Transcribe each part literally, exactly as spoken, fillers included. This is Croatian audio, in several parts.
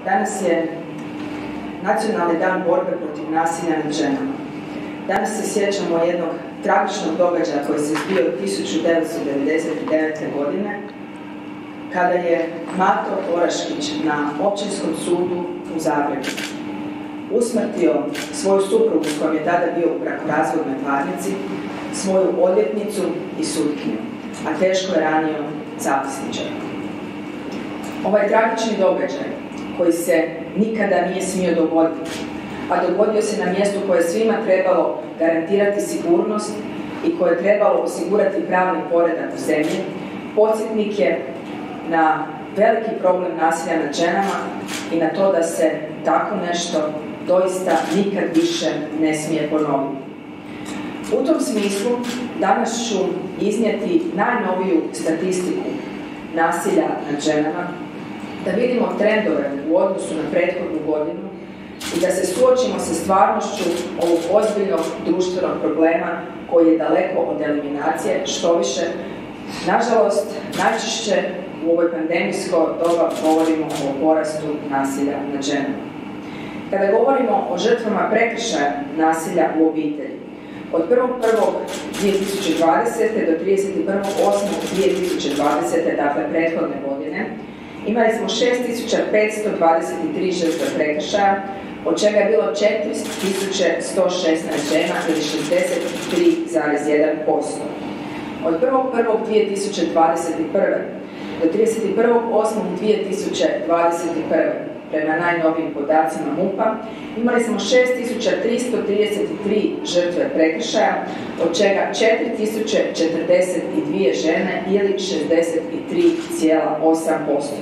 Danas je Nacionalni dan borbe protiv nasilja nad ženama. Danas se sjećamo jednog tragičnog događaja koji se zbio tisuću devetsto devedeset devete. godine, kada je Mato Oraškić na općinskom sudu u Zagrebu usmrtio svoju suprugu s kojom je tada bio u brakorazvodnoj parnici, svoju odvjetnicu i sutkinju, a teško je ranio zapisničarku. Ovaj tragični događaj, koji se nikada nije smio dogoditi, a dogodio se na mjestu koje je svima trebalo garantirati sigurnost i koje je trebalo osigurati pravni poredak u zemlji, podsjetnik je na veliki problem nasilja nad ženama i na to da se tako nešto doista nikad više ne smije ponoviti. U tom smislu danas ću iznijeti najnoviju statistiku nasilja nad ženama, da vidimo trendove u odnosu na prethodnu godinu i da se suočimo sa stvarnošću ovog ozbiljnog društvenog problema koji je daleko od eliminacije, što više, nažalost, najčešće u ovoj pandemijskoj doba govorimo o porastu nasilja nad ženama. Kada govorimo o žrtvama prekršaja nasilja u obitelji, od prvog prvog dvije tisuće dvadesete. do trideset prvog osmog dvije tisuće dvadesete. dakle prethodne godine, imali smo šest tisuća petsto dvadeset tri žrtve prekršaja, od čega je bilo četiri tisuće sto šesnaest žena ili šezdeset tri zarez jedan posto. Od prvog prvog dvije tisuće dvadeset prve. do trideset prvog osmog dvije tisuće dvadeset prve. prema najnovijim podacima MUP-a, imali smo šest tisuća tristo trideset tri žrtve prekršaja, od čega četiri tisuće četrdeset dvije žene ili šezdeset tri zarez osam posto.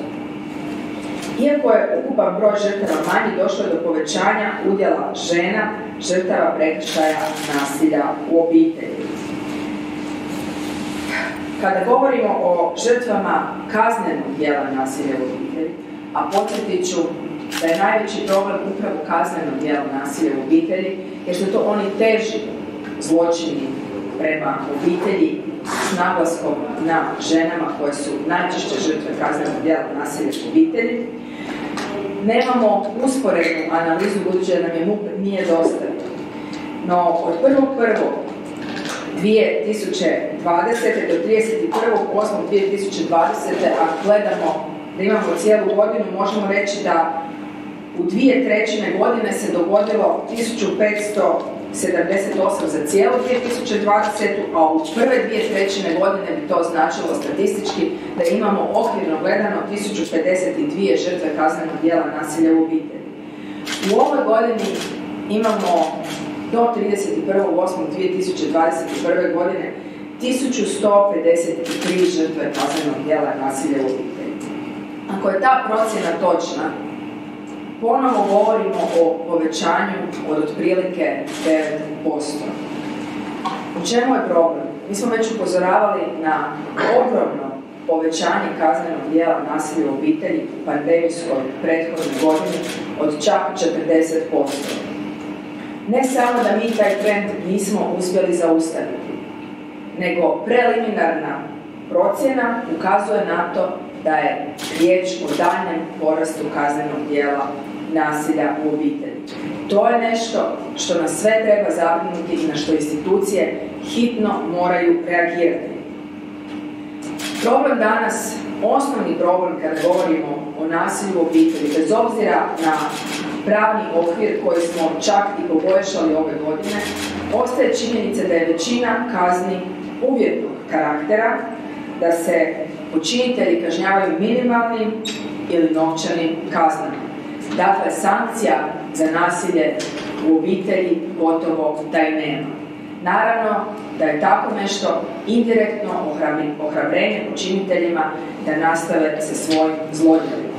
Iako je ukupan broj žrtava manji, došlo je do povećanja udjela žena žrtava prekršaja nasilja u obitelji. Kada govorimo o žrtvama kaznenog djela nasilja u obitelji, a podsjetit ću da je najveći problem upravo kazneno djelo nasilja u obitelji, jer su to oni teži zločini prema obitelji s naglaskom na ženama koje su najčešće žrtve kaznenog djela nasilja u obitelji. Nemamo usporednu analizu, budući da nam je MUP nije dostavio. No, od prvog prvog dvije tisuće dvadesete. do trideset prvog osmog dvije tisuće dvadesete. ako gledamo da imamo cijelu godinu, možemo reći da u dvije trećine godine se dogodilo tisuću petsto sedamdeset osam za cijelu dvije tisuće dvadesetu. a u prve dvije trećine godine bi to značilo statistički da imamo okvirno gledano tisuću pedeset dvije žrtve kaznenog djela nasilja u obitelji. U ovoj godini imamo do trideset prvog osmog dvije tisuće dvadeset prve. godine tisuću sto pedeset tri žrtve kaznenog djela nasilja u obitelji. Ako je ta procjena točna, ponovo govorimo o povećanju od otprilike devet posto. U čemu je problem? Mi smo već upozoravali na ogromno povećanje kaznenog djela nasilja u obitelji u pandemijskoj prethodnoj godini od čak četrdeset posto. Ne samo da mi taj trend nismo uspjeli zaustaviti, nego preliminarna procjena ukazuje na to da je riječ o daljnjem porastu kaznenog djela nasilja u obitelji. To je nešto što nas sve treba zabrinuti i na što institucije hitno moraju reagirati. Problem danas, osnovni problem kada govorimo o nasilju u obitelji, bez obzira na pravni okvir koji smo čak i poboljšali ove godine, ostaje činjenica da je većina kazni uvjetnog karaktera, da se počinitelji kažnjavaju minimalnim ili novčanim kaznama. Dakle, sankcija za nasilje u obitelji gotovo da i nema. Naravno da je tako nešto indirektno ohrabrenje počiniteljima da nastave sa svojim zlodjelima.